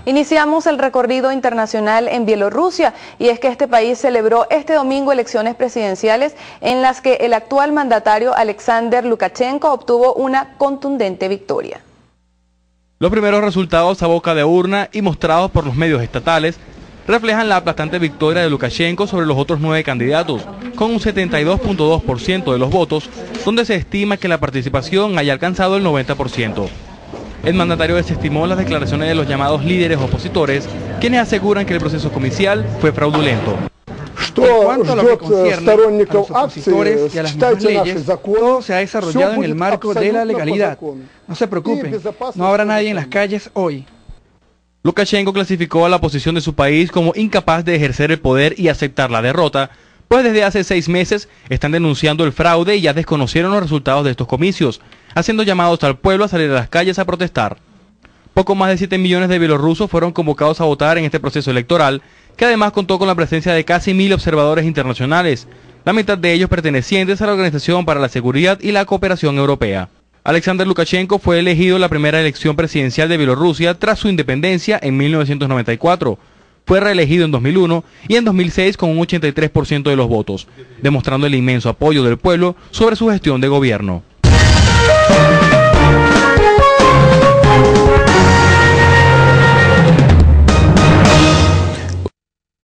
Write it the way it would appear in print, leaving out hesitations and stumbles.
Iniciamos el recorrido internacional en Bielorrusia y es que este país celebró este domingo elecciones presidenciales en las que el actual mandatario Alexander Lukashenko obtuvo una contundente victoria. Los primeros resultados a boca de urna y mostrados por los medios estatales reflejan la aplastante victoria de Lukashenko sobre los otros 9 candidatos, con un 72.2% de los votos, donde se estima que la participación haya alcanzado el 90%. El mandatario desestimó las declaraciones de los llamados líderes opositores, quienes aseguran que el proceso comicial fue fraudulento. En cuanto a lo que concierne a los opositores y a las mismas leyes, todo se ha desarrollado en el marco de la legalidad. No se preocupen, no habrá nadie en las calles hoy. Lukashenko clasificó a la oposición de su país como incapaz de ejercer el poder y aceptar la derrota, pues desde hace 6 meses están denunciando el fraude y ya desconocieron los resultados de estos comicios, haciendo llamados al pueblo a salir a las calles a protestar. Poco más de 7 millones de bielorrusos fueron convocados a votar en este proceso electoral, que además contó con la presencia de casi 1000 observadores internacionales, la mitad de ellos pertenecientes a la Organización para la Seguridad y la Cooperación Europea. Alexander Lukashenko fue elegido en la primera elección presidencial de Bielorrusia tras su independencia en 1994. Fue reelegido en 2001 y en 2006 con un 83% de los votos, demostrando el inmenso apoyo del pueblo sobre su gestión de gobierno.